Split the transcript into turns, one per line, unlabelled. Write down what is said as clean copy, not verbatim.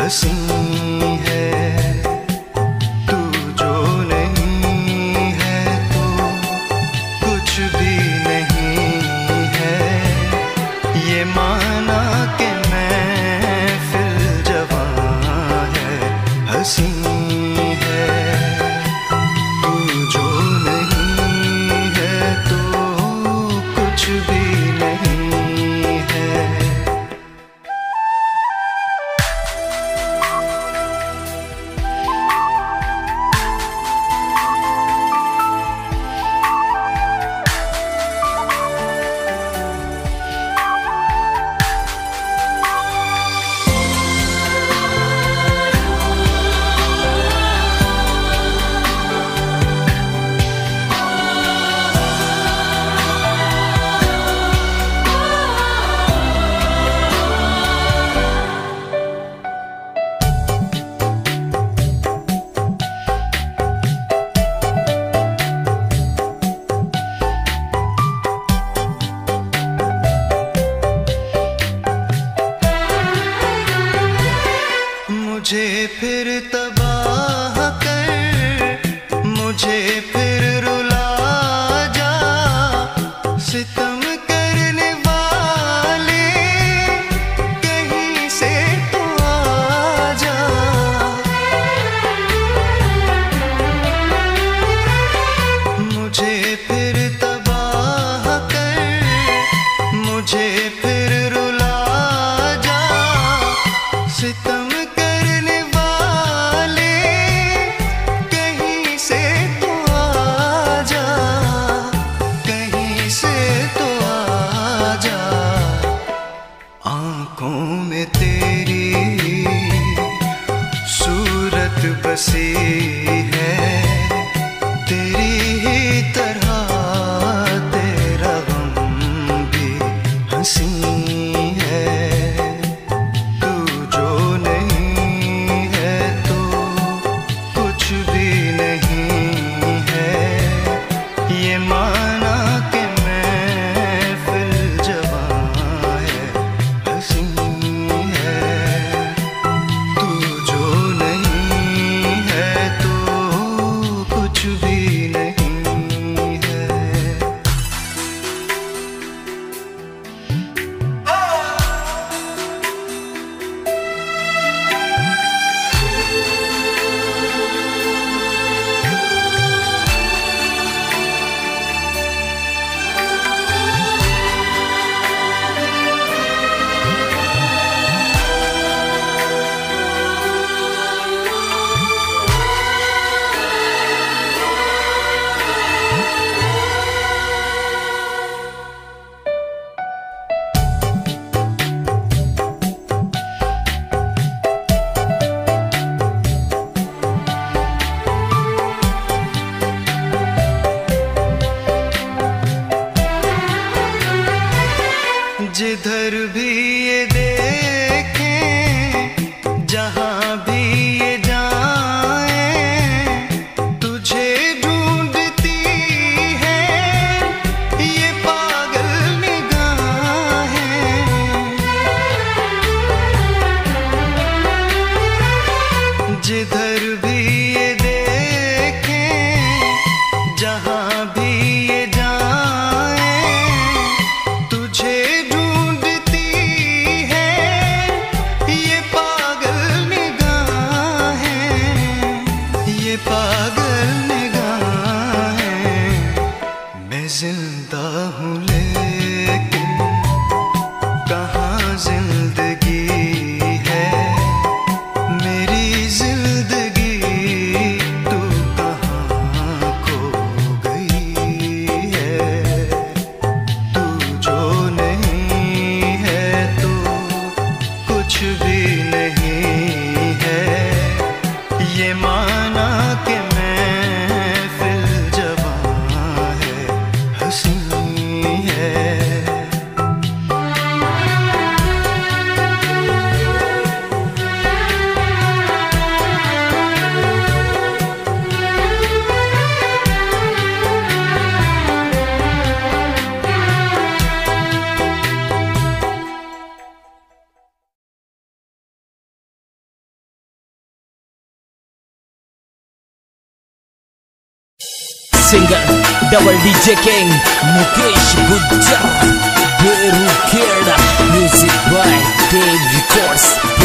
हंसी है तू जो नहीं है तो कुछ भी नहीं है। ये माना कि महफिल जवां है, हंसी है तू जो नहीं है तो कुछ भी नहीं है। मुझे फिर तबाह कर, मुझे फिर रुला जा, सितम करने वाले कहीं से तो आ जा। मुझे फिर तबाह कर, मुझे फिर रुला जा, सितम आँखों में तेरी सूरत बसी है, तेरी ही तरह तेरा गम भी हंसी है। तू जो नहीं है तो कुछ भी नहीं है। ये माना कि महफिल जवां है, हंसी है तू जो नहीं है तो
singer double DJ king Mukesh Gujjar Beru Kheda music by Dev records.